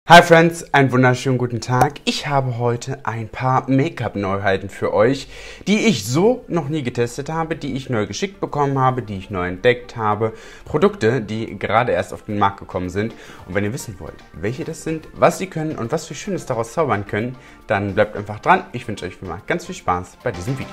Hi Friends, einen wunderschönen guten Tag. Ich habe heute ein paar Make-up-Neuheiten für euch, die ich so noch nie getestet habe, die ich neu geschickt bekommen habe, die ich neu entdeckt habe. Produkte, die gerade erst auf den Markt gekommen sind. Und wenn ihr wissen wollt, welche das sind, was sie können und was wir Schönes daraus zaubern können, dann bleibt einfach dran. Ich wünsche euch wie immer ganz viel Spaß bei diesem Video.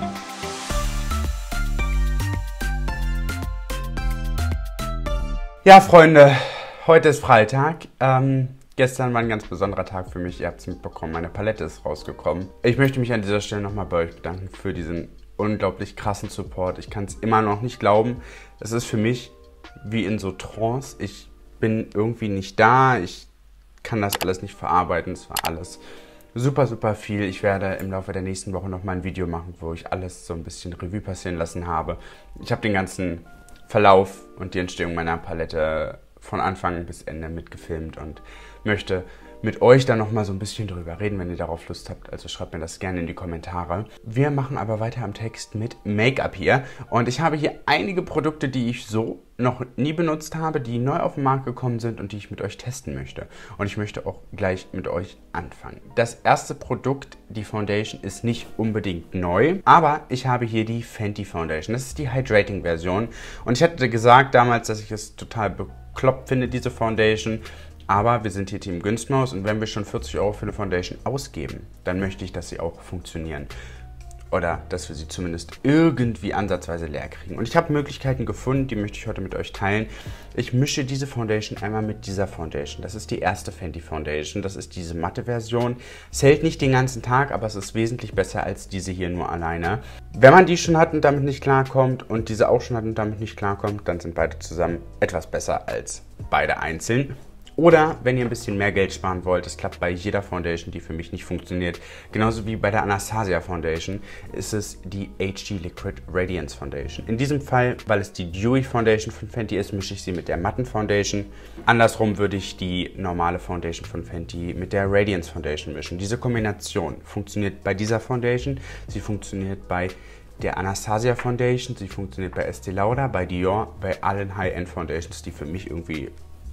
Ja Freunde, heute ist Freitag. Gestern war ein ganz besonderer Tag für mich, ihr habt es mitbekommen, meine Palette ist rausgekommen. Ich möchte mich an dieser Stelle nochmal bei euch bedanken für diesen unglaublich krassen Support. Ich kann es immer noch nicht glauben. Es ist für mich wie in so Trance. Ich bin irgendwie nicht da, ich kann das alles nicht verarbeiten. Es war alles super, super viel. Ich werde im Laufe der nächsten Woche nochmal ein Video machen, wo ich alles so ein bisschen Revue passieren lassen habe. Ich habe den ganzen Verlauf und die Entstehung meiner Palette von Anfang bis Ende mitgefilmt und möchte mit euch da nochmal so ein bisschen drüber reden, wenn ihr darauf Lust habt. Also schreibt mir das gerne in die Kommentare. Wir machen aber weiter am Text mit Make-up hier. Und ich habe hier einige Produkte, die ich so noch nie benutzt habe, die neu auf den Markt gekommen sind und die ich mit euch testen möchte. Und ich möchte auch gleich mit euch anfangen. Das erste Produkt, die Foundation, ist nicht unbedingt neu, aber ich habe hier die Fenty Foundation. Das ist die Hydrating-Version. Und ich hatte gesagt damals, dass ich es total bekloppt finde, diese Foundation. Aber wir sind hier Team Günstmaus und wenn wir schon 40 € für eine Foundation ausgeben, dann möchte ich, dass sie auch funktionieren. Oder dass wir sie zumindest irgendwie ansatzweise leer kriegen. Und ich habe Möglichkeiten gefunden, die möchte ich heute mit euch teilen. Ich mische diese Foundation einmal mit dieser Foundation. Das ist die erste Fenty Foundation. Das ist diese matte Version. Es hält nicht den ganzen Tag, aber es ist wesentlich besser als diese hier nur alleine. Wenn man die schon hat und damit nicht klarkommt und diese auch schon hat und damit nicht klarkommt, dann sind beide zusammen etwas besser als beide einzeln. Oder wenn ihr ein bisschen mehr Geld sparen wollt, das klappt bei jeder Foundation, die für mich nicht funktioniert. Genauso wie bei der Anastasia Foundation ist es die HD Liquid Radiance Foundation. In diesem Fall, weil es die Dewy Foundation von Fenty ist, mische ich sie mit der matten Foundation. Andersrum würde ich die normale Foundation von Fenty mit der Radiance Foundation mischen. Diese Kombination funktioniert bei dieser Foundation, sie funktioniert bei der Anastasia Foundation, sie funktioniert bei Estée Lauder, bei Dior, bei allen High-End Foundations, die für mich irgendwie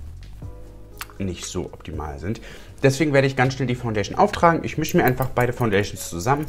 nicht so optimal sind. Deswegen werde ich ganz schnell die Foundation auftragen. Ich mische mir einfach beide Foundations zusammen.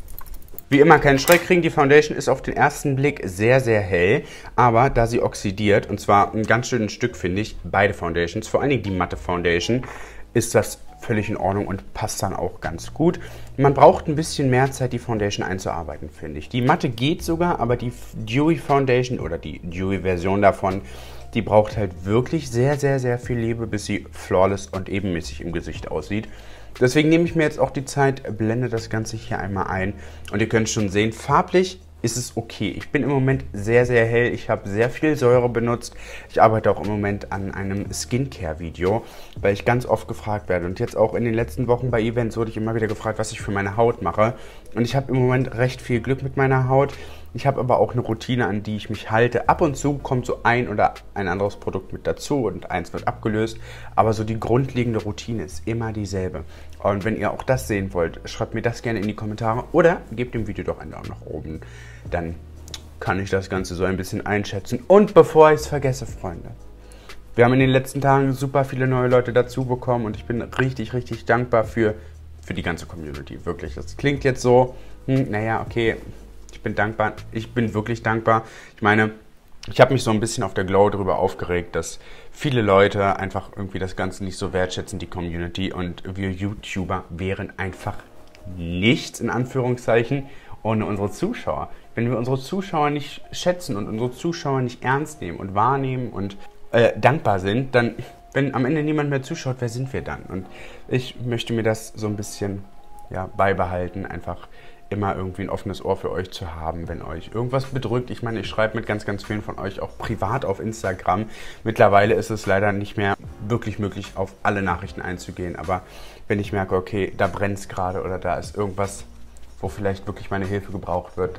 Wie immer keinen Schreck kriegen, die Foundation ist auf den ersten Blick sehr, sehr hell, aber da sie oxidiert, und zwar ein ganz schönes Stück, finde ich, beide Foundations, vor allen Dingen die matte Foundation, ist das völlig in Ordnung und passt dann auch ganz gut. Man braucht ein bisschen mehr Zeit, die Foundation einzuarbeiten, finde ich. Die matte geht sogar, aber die Dewy Foundation oder die Dewy-Version davon, die braucht halt wirklich sehr, sehr, sehr viel Liebe, bis sie flawless und ebenmäßig im Gesicht aussieht. Deswegen nehme ich mir jetzt auch die Zeit, blende das Ganze hier einmal ein. Und ihr könnt schon sehen, farblich ist es okay. Ich bin im Moment sehr, sehr hell. Ich habe sehr viel Säure benutzt. Ich arbeite auch im Moment an einem Skincare-Video, weil ich ganz oft gefragt werde. Und jetzt auch in den letzten Wochen bei Events wurde ich immer wieder gefragt, was ich für meine Haut mache. Und ich habe im Moment recht viel Glück mit meiner Haut. Ich habe aber auch eine Routine, an die ich mich halte. Ab und zu kommt so ein oder ein anderes Produkt mit dazu und eins wird abgelöst. Aber so die grundlegende Routine ist immer dieselbe. Und wenn ihr auch das sehen wollt, schreibt mir das gerne in die Kommentare oder gebt dem Video doch einen Daumen nach oben. Dann kann ich das Ganze so ein bisschen einschätzen. Und bevor ich es vergesse, Freunde, wir haben in den letzten Tagen super viele neue Leute dazu bekommen und ich bin richtig, richtig dankbar für die ganze Community. Wirklich, das klingt jetzt so, naja, okay, ich bin dankbar. Ich bin wirklich dankbar. Ich meine, ich habe mich so ein bisschen auf der Glow darüber aufgeregt, dass viele Leute einfach irgendwie das Ganze nicht so wertschätzen, die Community. Und wir YouTuber wären einfach nichts, in Anführungszeichen, ohne unsere Zuschauer. Wenn wir unsere Zuschauer nicht schätzen und unsere Zuschauer nicht ernst nehmen und wahrnehmen und dankbar sind, dann, wenn am Ende niemand mehr zuschaut, wer sind wir dann? Und ich möchte mir das so ein bisschen beibehalten, einfach immer irgendwie ein offenes Ohr für euch zu haben, wenn euch irgendwas bedrückt. Ich meine, ich schreibe mit ganz, ganz vielen von euch auch privat auf Instagram. Mittlerweile ist es leider nicht mehr wirklich möglich, auf alle Nachrichten einzugehen. Aber wenn ich merke, okay, da brennt es gerade oder da ist irgendwas, wo vielleicht wirklich meine Hilfe gebraucht wird, dann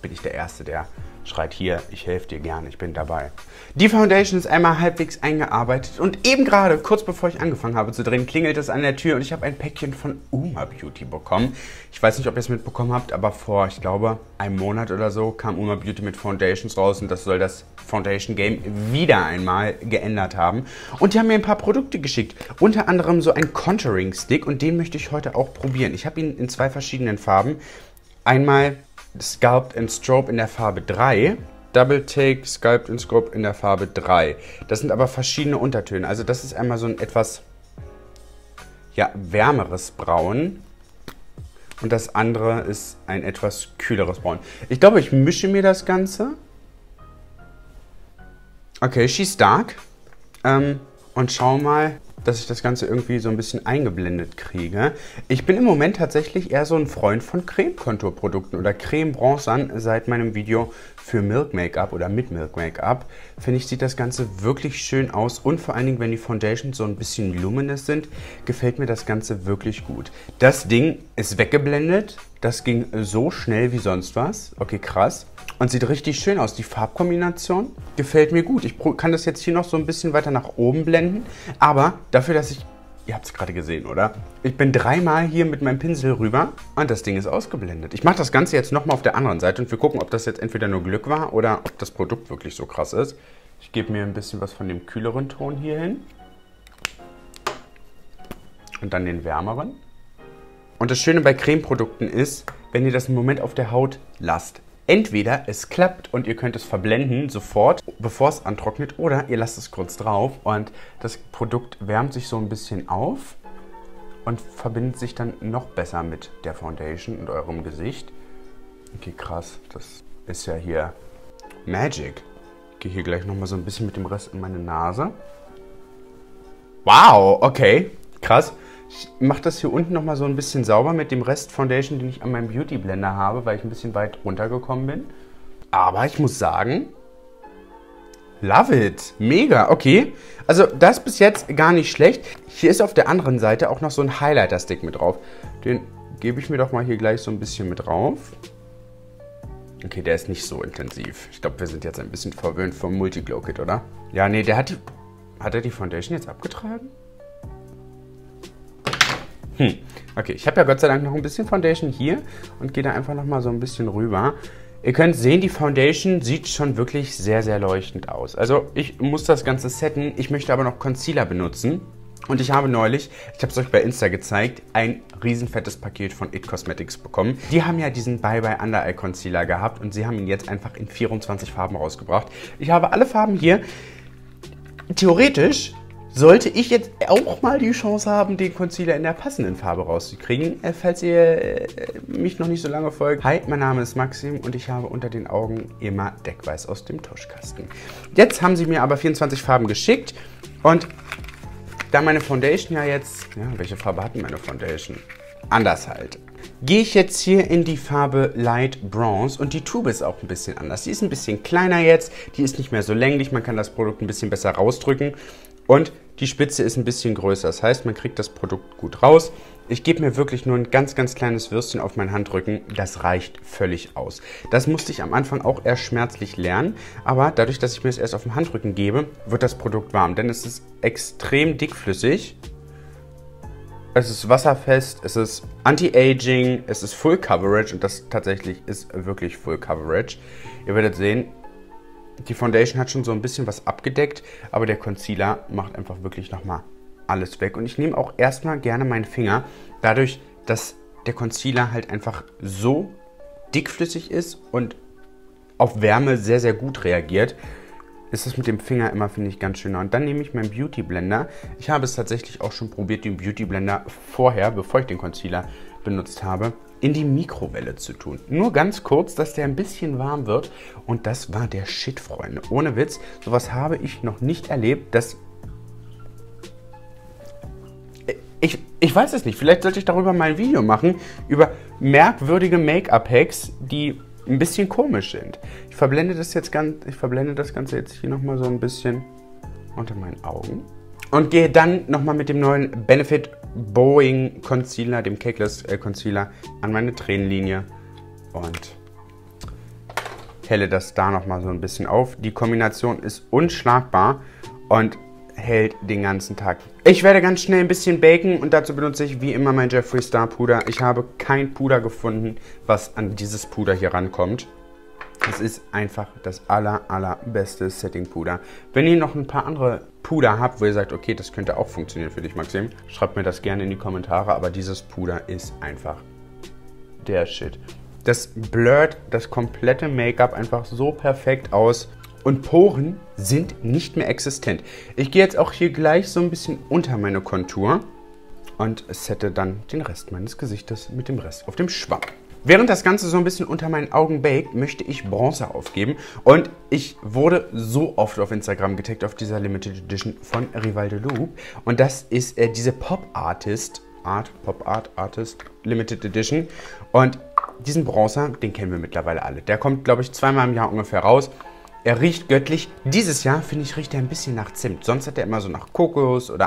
bin ich der Erste, der schreit hier, ich helfe dir gerne, ich bin dabei. Die Foundation ist einmal halbwegs eingearbeitet und eben gerade, kurz bevor ich angefangen habe zu drehen, klingelt es an der Tür und ich habe ein Päckchen von Uma Beauty bekommen. Ich weiß nicht, ob ihr es mitbekommen habt, aber vor, ich glaube, einem Monat oder so kam Uma Beauty mit Foundations raus und das soll das Foundation Game wieder einmal geändert haben. Und die haben mir ein paar Produkte geschickt, unter anderem so ein Contouring Stick und den möchte ich heute auch probieren. Ich habe ihn in 2 verschiedenen Farben. Einmal Sculpt and Strobe in der Farbe 3, Double Take, Sculpt and Strobe in der Farbe 3. Das sind aber verschiedene Untertöne. Also das ist einmal so ein etwas wärmeres Braun und das andere ist ein etwas kühleres Braun. Ich glaube, ich mische mir das Ganze. Okay, she's dark. Und schau mal, dass ich das Ganze irgendwie so ein bisschen eingeblendet kriege. Ich bin im Moment tatsächlich eher so ein Freund von Creme-Konturprodukten oder Creme-Bronzern seit meinem Video für Milk Make-up oder mit Milk Make-up. Finde ich, sieht das Ganze wirklich schön aus und vor allen Dingen, wenn die Foundations so ein bisschen luminous sind, gefällt mir das Ganze wirklich gut. Das Ding ist weggeblendet. Das ging so schnell wie sonst was. Okay, krass. Und sieht richtig schön aus. Die Farbkombination gefällt mir gut. Ich kann das jetzt hier noch so ein bisschen weiter nach oben blenden. Aber dafür, dass ich... Ihr habt es gerade gesehen, oder? Ich bin 3-mal hier mit meinem Pinsel rüber und das Ding ist ausgeblendet. Ich mache das Ganze jetzt nochmal auf der anderen Seite und wir gucken, ob das jetzt entweder nur Glück war oder ob das Produkt wirklich so krass ist. Ich gebe mir ein bisschen was von dem kühleren Ton hier hin. Und dann den wärmeren. Und das Schöne bei Cremeprodukten ist, wenn ihr das einen Moment auf der Haut lasst. Entweder es klappt und ihr könnt es verblenden sofort, bevor es antrocknet, oder ihr lasst es kurz drauf und das Produkt wärmt sich so ein bisschen auf und verbindet sich dann noch besser mit der Foundation und eurem Gesicht. Okay, krass, das ist ja hier Magic. Ich gehe hier gleich nochmal so ein bisschen mit dem Rest in meine Nase. Wow, okay, krass. Ich mache das hier unten nochmal so ein bisschen sauber mit dem Rest Foundation, den ich an meinem Beauty Blender habe, weil ich ein bisschen weit runtergekommen bin. Aber ich muss sagen, love it. Mega, okay. Also das bis jetzt gar nicht schlecht. Hier ist auf der anderen Seite auch noch so ein Highlighter-Stick mit drauf. Den gebe ich mir doch mal hier gleich so ein bisschen mit drauf. Okay, der ist nicht so intensiv. Ich glaube, wir sind jetzt ein bisschen verwöhnt vom Multiglow Kit, oder? Ja, nee, der hat er die Foundation jetzt abgetragen? Okay, ich habe ja Gott sei Dank noch ein bisschen Foundation hier und gehe da einfach noch mal so ein bisschen rüber. Ihr könnt sehen, die Foundation sieht schon wirklich sehr, sehr leuchtend aus. Also ich muss das Ganze setten, ich möchte aber noch Concealer benutzen. Und ich habe neulich, ich habe es euch bei Insta gezeigt, ein riesenfettes Paket von IT Cosmetics bekommen. Die haben ja diesen Bye Bye Under Eye Concealer gehabt und sie haben ihn jetzt einfach in 24 Farben rausgebracht. Ich habe alle Farben hier. Theoretisch sollte ich jetzt auch mal die Chance haben, den Concealer in der passenden Farbe rauszukriegen, falls ihr mich noch nicht so lange folgt. Hi, mein Name ist Maxim und ich habe unter den Augen immer Deckweiß aus dem Tuschkasten. Jetzt haben sie mir aber 24 Farben geschickt und da meine Foundation ja jetzt... Ja, welche Farbe hat denn meine Foundation? Anders halt. Gehe ich jetzt hier in die Farbe Light Bronze und die Tube ist auch ein bisschen anders. Die ist ein bisschen kleiner jetzt, die ist nicht mehr so länglich, man kann das Produkt ein bisschen besser rausdrücken. Und die Spitze ist ein bisschen größer, das heißt, man kriegt das Produkt gut raus. Ich gebe mir wirklich nur ein ganz, ganz kleines Würstchen auf meinen Handrücken, das reicht völlig aus. Das musste ich am Anfang auch erst schmerzlich lernen, aber dadurch, dass ich mir es erst auf den Handrücken gebe, wird das Produkt warm, denn es ist extrem dickflüssig. Es ist wasserfest, es ist Anti-Aging, es ist Full Coverage und das tatsächlich ist wirklich Full Coverage. Ihr werdet sehen, die Foundation hat schon so ein bisschen was abgedeckt, aber der Concealer macht einfach wirklich nochmal alles weg. Und ich nehme auch erstmal gerne meinen Finger, dadurch, dass der Concealer halt einfach so dickflüssig ist und auf Wärme sehr, sehr gut reagiert, ist es mit dem Finger immer, finde ich, ganz schöner. Und dann nehme ich meinen Beauty Blender. Ich habe es tatsächlich auch schon probiert, den Beauty Blender vorher, bevor ich den Concealer benutzt habe, in die Mikrowelle zu tun. Nur ganz kurz, dass der ein bisschen warm wird. Und das war der Shit, Freunde. Ohne Witz, sowas habe ich noch nicht erlebt, dass... Ich weiß es nicht, vielleicht sollte ich darüber mal ein Video machen, über merkwürdige Make-up-Hacks, die ein bisschen komisch sind. Ich verblende das Ganze jetzt hier nochmal so ein bisschen unter meinen Augen. Und gehe dann nochmal mit dem neuen Benefit Bowing Concealer, dem Cakeless Concealer, an meine Tränenlinie. Und helle das da nochmal so ein bisschen auf. Die Kombination ist unschlagbar und hält den ganzen Tag. Ich werde ganz schnell ein bisschen baken und dazu benutze ich wie immer mein Jeffree Star Puder. Ich habe kein Puder gefunden, was an dieses Puder hier rankommt. Es ist einfach das allerbeste Setting-Puder. Wenn ihr noch ein paar andere Puder habt, wo ihr sagt, okay, das könnte auch funktionieren für dich, Maxim, schreibt mir das gerne in die Kommentare, aber dieses Puder ist einfach der Shit. Das blurrt das komplette Make-up einfach so perfekt aus und Poren sind nicht mehr existent. Ich gehe jetzt auch hier gleich so ein bisschen unter meine Kontur und sette dann den Rest meines Gesichtes mit dem Rest auf dem Schwamm. Während das Ganze so ein bisschen unter meinen Augen baked, möchte ich Bronzer aufgeben. Und ich wurde so oft auf Instagram getaggt auf dieser Limited Edition von Rival de Loop. Und das ist diese Pop Art Artist Limited Edition. Und diesen Bronzer, den kennen wir mittlerweile alle. Der kommt, glaube ich, zweimal im Jahr ungefähr raus. Er riecht göttlich. Dieses Jahr, finde ich, riecht er ein bisschen nach Zimt. Sonst hat er immer so nach Kokos oder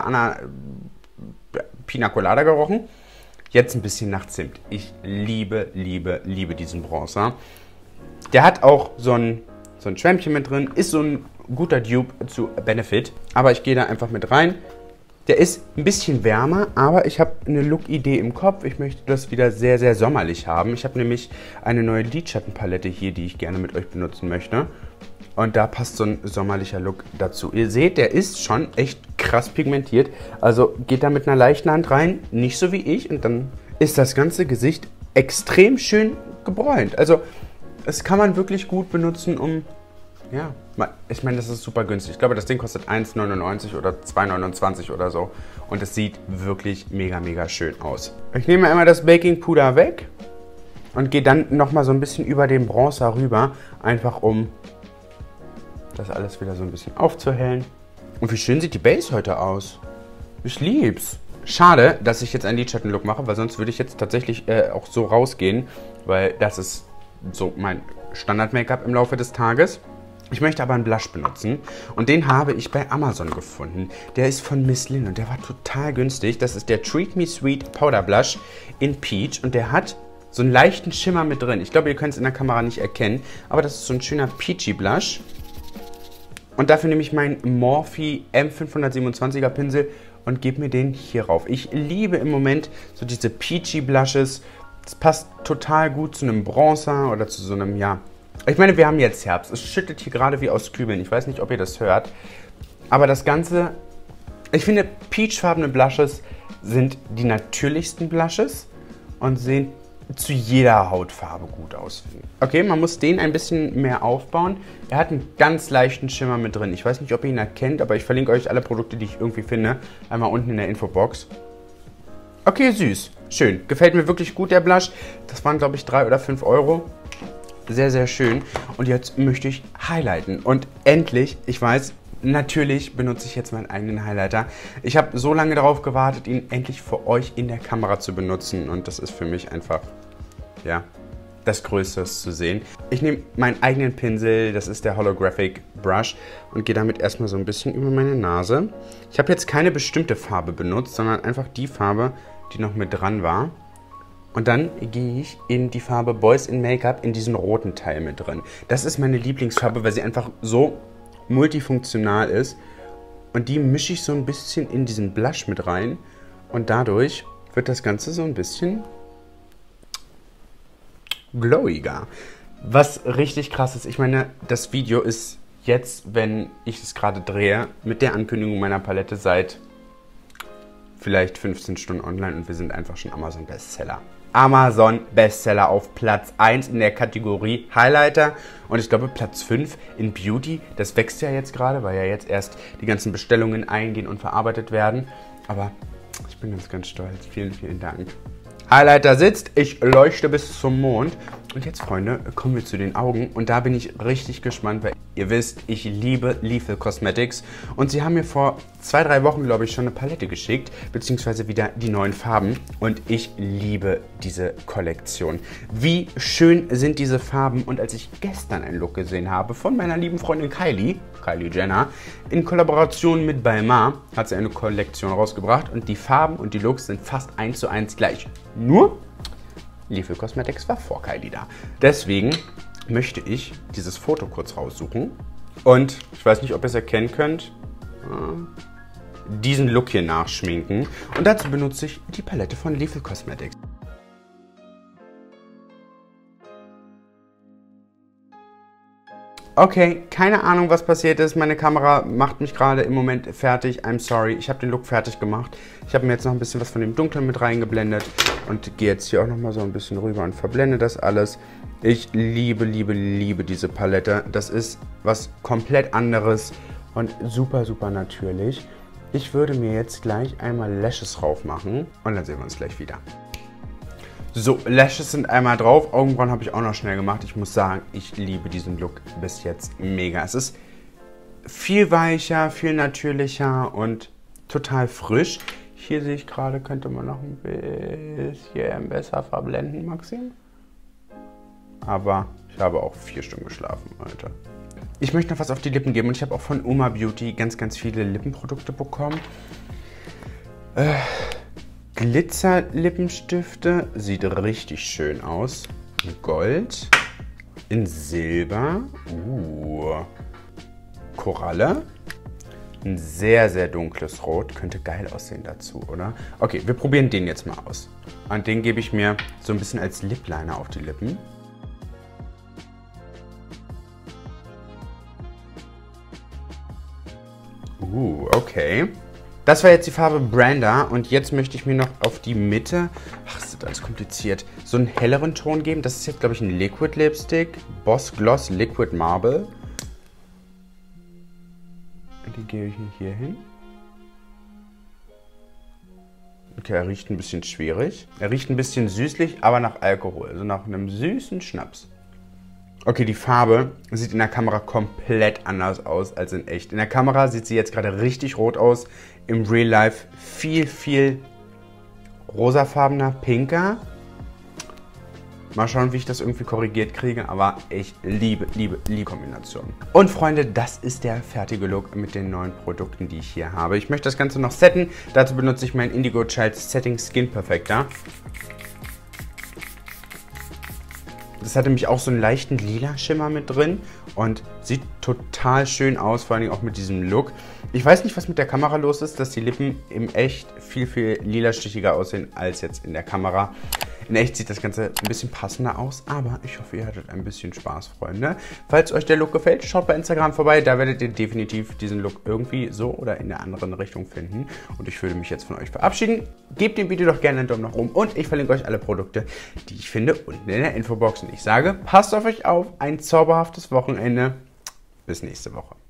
Pina Colada gerochen. Jetzt ein bisschen nach Zimt. Ich liebe diesen Bronzer. Der hat auch so ein Schwämmchen mit drin. Ist so ein guter Dupe zu Benefit. Aber ich gehe da einfach mit rein. Der ist ein bisschen wärmer, aber ich habe eine Look-Idee im Kopf. Ich möchte das wieder sehr, sehr sommerlich haben. Ich habe nämlich eine neue Lidschattenpalette hier, die ich gerne mit euch benutzen möchte. Und da passt so ein sommerlicher Look dazu. Ihr seht, der ist schon echt krass pigmentiert. Also geht da mit einer leichten Hand rein, nicht so wie ich. Und dann ist das ganze Gesicht extrem schön gebräunt. Also das kann man wirklich gut benutzen, um... Ja, ich meine, das ist super günstig. Ich glaube, das Ding kostet 1,99 oder 2,29 oder so. Und es sieht wirklich mega schön aus. Ich nehme einmal das Baking Puder weg und gehe dann nochmal so ein bisschen über den Bronzer rüber. Einfach um das alles wieder so ein bisschen aufzuhellen. Und wie schön sieht die Base heute aus. Ich lieb's. Schade, dass ich jetzt einen Lidschatten-Look mache, weil sonst würde ich jetzt tatsächlich auch so rausgehen. Weil das ist so mein Standard-Make-up im Laufe des Tages. Ich möchte aber einen Blush benutzen und den habe ich bei Amazon gefunden. Der ist von Miss Lynn und der war total günstig. Das ist der Treat Me Sweet Powder Blush in Peach und der hat so einen leichten Schimmer mit drin. Ich glaube, ihr könnt es in der Kamera nicht erkennen, aber das ist so ein schöner Peachy Blush. Und dafür nehme ich meinen Morphe M527er Pinsel und gebe mir den hier rauf. Ich liebe im Moment so diese Peachy Blushes. Das passt total gut zu einem Bronzer oder zu so einem, ja... Ich meine, wir haben jetzt Herbst. Es schüttet hier gerade wie aus Kübeln. Ich weiß nicht, ob ihr das hört. Aber das Ganze... Ich finde, peachfarbene Blushes sind die natürlichsten Blushes und sehen zu jeder Hautfarbe gut aus. Okay, man muss den ein bisschen mehr aufbauen. Er hat einen ganz leichten Schimmer mit drin. Ich weiß nicht, ob ihr ihn erkennt, aber ich verlinke euch alle Produkte, die ich irgendwie finde, einmal unten in der Infobox. Okay, süß. Schön. Gefällt mir wirklich gut, der Blush. Das waren, glaube ich, 3 oder 5 Euro. Sehr schön. Und jetzt möchte ich highlighten. Und endlich, ich weiß, natürlich benutze ich jetzt meinen eigenen Highlighter. Ich habe so lange darauf gewartet, ihn endlich für euch in der Kamera zu benutzen. Und das ist für mich einfach, ja, das Größte zu sehen. Ich nehme meinen eigenen Pinsel, das ist der Holographic Brush, und gehe damit erstmal so ein bisschen über meine Nase. Ich habe jetzt keine bestimmte Farbe benutzt, sondern einfach die Farbe, die noch mit dran war. Und dann gehe ich in die Farbe Boys in Make-up in diesen roten Teil mit drin. Das ist meine Lieblingsfarbe, weil sie einfach so multifunktional ist. Und die mische ich so ein bisschen in diesen Blush mit rein. Und dadurch wird das Ganze so ein bisschen glowiger. Was richtig krass ist, ich meine, das Video ist jetzt, wenn ich es gerade drehe, mit der Ankündigung meiner Palette seit vielleicht 15 Stunden online und wir sind einfach schon Amazon Bestseller. Amazon Bestseller auf Platz 1 in der Kategorie Highlighter und ich glaube Platz 5 in Beauty. Das wächst ja jetzt gerade, weil ja jetzt erst die ganzen Bestellungen eingehen und verarbeitet werden. Aber ich bin ganz stolz. Vielen Dank. Highlighter sitzt, ich leuchte bis zum Mond. Und jetzt, Freunde, kommen wir zu den Augen. Und da bin ich richtig gespannt, weil ihr wisst, ich liebe Lethal Cosmetics. Und sie haben mir vor 2-3 Wochen, glaube ich, schon eine Palette geschickt, beziehungsweise wieder die neuen Farben. Und ich liebe diese Kollektion. Wie schön sind diese Farben. Und als ich gestern einen Look gesehen habe von meiner lieben Freundin Kylie Jenner, in Kollaboration mit Balmain, hat sie eine Kollektion rausgebracht. Und die Farben und die Looks sind fast 1:1 gleich. Nur Lethal Cosmetics war vor Kylie da. Deswegen möchte ich dieses Foto kurz raussuchen. Und ich weiß nicht, ob ihr es erkennen könnt, diesen Look hier nachschminken. Und dazu benutze ich die Palette von Lethal Cosmetics. Okay, keine Ahnung, was passiert ist. Meine Kamera macht mich gerade im Moment fertig. I'm sorry. Ich habe den Look fertig gemacht. Ich habe mir jetzt noch ein bisschen was von dem Dunklen mit reingeblendet und gehe jetzt hier auch noch mal so ein bisschen rüber und verblende das alles. Ich liebe, liebe, liebe diese Palette. Das ist was komplett anderes und super, super natürlich. Ich würde mir jetzt gleich einmal Lashes drauf machen und dann sehen wir uns gleich wieder. So, Lashes sind einmal drauf. Augenbrauen habe ich auch noch schnell gemacht. Ich muss sagen, ich liebe diesen Look bis jetzt mega. Es ist viel weicher, viel natürlicher und total frisch. Hier sehe ich gerade, könnte man noch ein bisschen besser verblenden, Maxim. Aber ich habe auch 4 Stunden geschlafen, Alter. Ich möchte noch was auf die Lippen geben und ich habe auch von Uma Beauty ganz, ganz viele Lippenprodukte bekommen. Glitzer-Lippenstifte, sieht richtig schön aus. In Gold, in Silber, Koralle, ein sehr, sehr dunkles Rot, könnte geil aussehen dazu, oder? Okay, wir probieren den jetzt mal aus. Und den gebe ich mir so ein bisschen als Lip Liner auf die Lippen. Okay. Das war jetzt die Farbe Branda und jetzt möchte ich mir noch auf die Mitte, ach, das ist alles kompliziert, so einen helleren Ton geben. Das ist jetzt, glaube ich, ein Liquid Lipstick, Boss Gloss Liquid Marble. Die gebe ich hier hin. Okay, er riecht ein bisschen schwierig. Er riecht ein bisschen süßlich, aber nach Alkohol, also nach einem süßen Schnaps. Okay, die Farbe sieht in der Kamera komplett anders aus als in echt. In der Kamera sieht sie jetzt gerade richtig rot aus. Im Real Life viel, viel rosafarbener, pinker. Mal schauen, wie ich das irgendwie korrigiert kriege, aber ich liebe, liebe, liebe Kombination. Und Freunde, das ist der fertige Look mit den neuen Produkten, die ich hier habe. Ich möchte das Ganze noch setten. Dazu benutze ich meinen Indigo Child Setting Skin Perfector. Das hatte nämlich auch so einen leichten lila Schimmer mit drin und sieht total schön aus, vor allem auch mit diesem Look. Ich weiß nicht, was mit der Kamera los ist, dass die Lippen im Echt viel, viel lilastichiger aussehen als jetzt in der Kamera. In echt sieht das Ganze ein bisschen passender aus, aber ich hoffe, ihr hattet ein bisschen Spaß, Freunde. Falls euch der Look gefällt, schaut bei Instagram vorbei, da werdet ihr definitiv diesen Look irgendwie so oder in der anderen Richtung finden. Und ich würde mich jetzt von euch verabschieden. Gebt dem Video doch gerne einen Daumen nach oben und ich verlinke euch alle Produkte, die ich finde, unten in der Infobox. Und ich sage, passt auf euch auf, ein zauberhaftes Wochenende. Bis nächste Woche.